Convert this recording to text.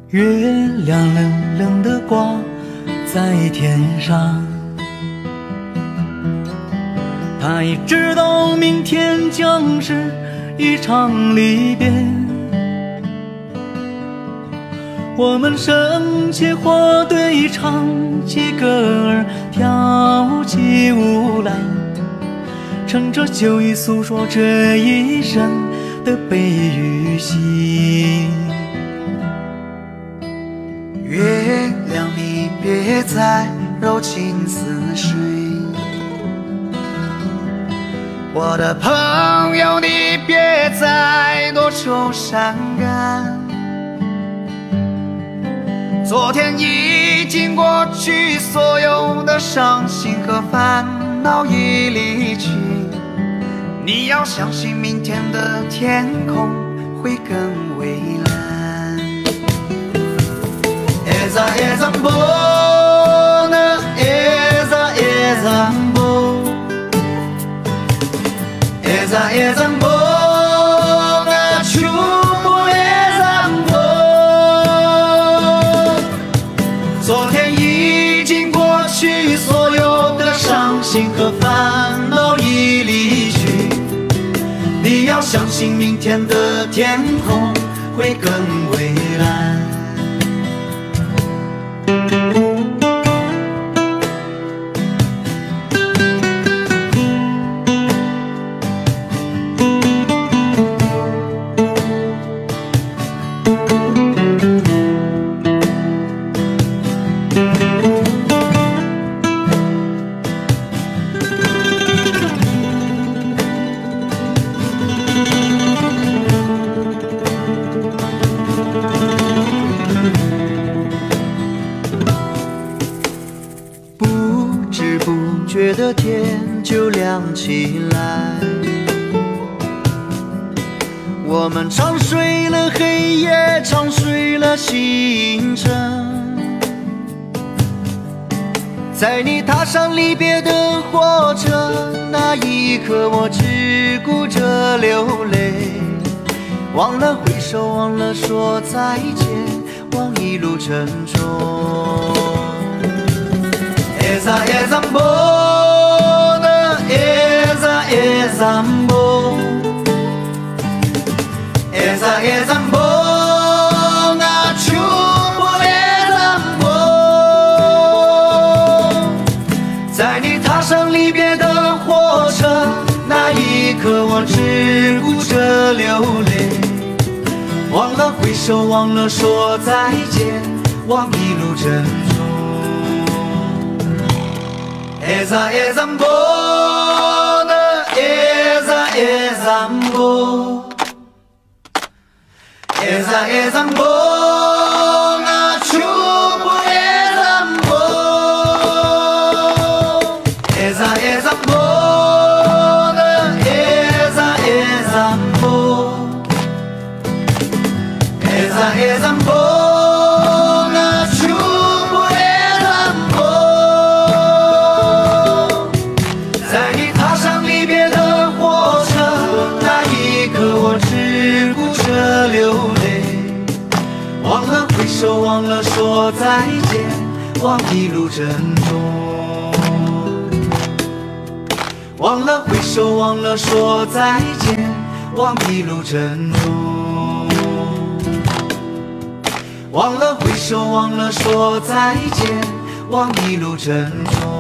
月亮冷冷地挂在天上，他已知道明天将是一场离别。我们生起火堆，唱起歌儿，跳起舞来，乘着酒意诉说这一生的悲与喜。 月亮，你别再柔情似水，我的朋友，你别再多愁善感。昨天已经过去，所有的伤心和烦恼已离去。你要相信，明天的天空会更蔚蓝。Eza eza mbona, eza eza mbona, eza eza mbona, chupo eza mbona。昨天已经过去，所有的伤心和烦恼已离去。你要相信，明天的天空会更蔚蓝。觉得天就亮起来，我们长睡了黑夜，长睡了星辰。在你踏上离别的火车，那一刻我只顾着流泪，忘了挥手，忘了说再见，忘一路珍重。Eza eza mbona, eza eza mbona, eza eza mbona, chupo eza mbona。在你踏上离别的火车，那一刻我只顾着流泪，忘了挥手，忘了说再见，忘一路珍重。Eza eza mbona, eza eza mbona, eza eza mbona, chupo eza mbona. Eza eza mbona, eza eza mbona, eza eza mbona.流泪，忘了挥手，忘了说再见，忘一路珍重。忘了挥手，忘了说再见，忘一路珍重。忘了挥手，忘了说再见，忘一路珍重。